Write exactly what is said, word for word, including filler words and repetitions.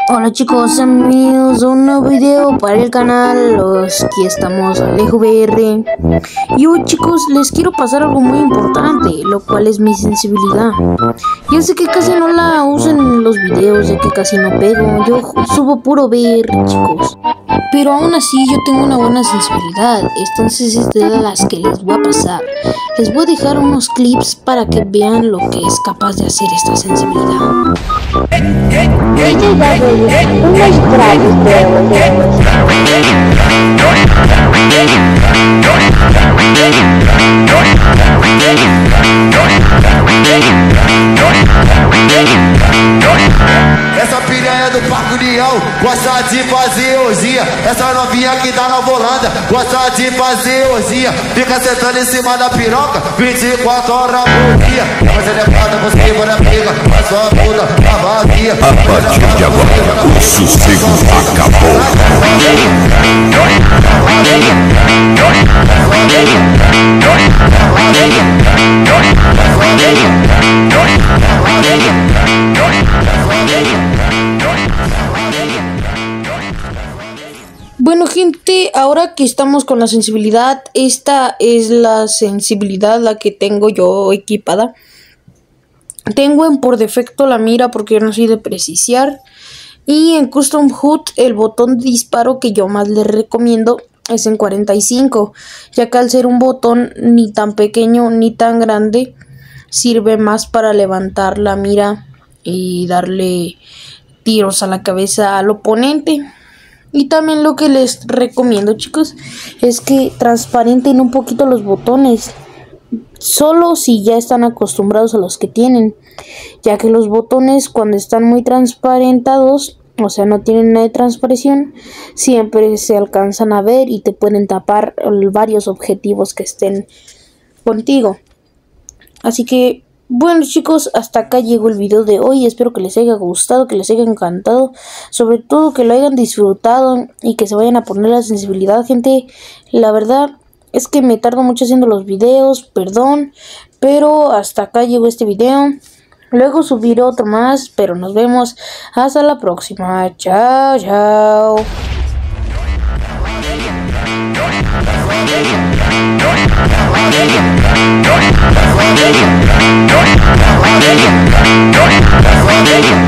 Hola chicos, amigos, un nuevo video para el canal. Los que estamos Alejo V R. Y hoy chicos les quiero pasar algo muy importante, lo cual es mi sensibilidad. Yo sé que casi no la uso en los videos, ya que casi no pego. Yo subo puro V R, chicos, pero aún así yo tengo una buena sensibilidad. Entonces es de las que les voy a pasar. Les voy a dejar unos clips para que vean lo que es capaz de hacer esta sensibilidad. Unos tragos de Essa piranha do Parque União gosta de fazer orgia. Essa novinha que tá na volanda gosta de fazer orgia. Fica sentando em cima da piroca vinte e quatro horas por dia. Mas ele é foda, você vai na briga, a sua puta tá vazia. A partir de agora, o sossego acabou. Bueno gente, ahora que estamos con la sensibilidad, esta es la sensibilidad la que tengo yo equipada. Tengo en por defecto la mira porque yo no soy de precisar. Y en Custom H U D el botón de disparo que yo más les recomiendo es en cuarenta y cinco. Ya que al ser un botón ni tan pequeño ni tan grande, sirve más para levantar la mira y darle tiros a la cabeza al oponente. Y también lo que les recomiendo chicos es que transparenten un poquito los botones, solo si ya están acostumbrados a los que tienen, ya que los botones cuando están muy transparentados, o sea no tienen nada de transparencia, siempre se alcanzan a ver y te pueden tapar varios objetivos que estén contigo. Así que bueno chicos, hasta acá llegó el video de hoy. Espero que les haya gustado, que les haya encantado, sobre todo que lo hayan disfrutado y que se vayan a poner la sensibilidad, gente. La verdad es que me tardo mucho haciendo los videos, perdón, pero hasta acá llegó este video. Luego subiré otro más, pero nos vemos hasta la próxima. Chao, chao. That's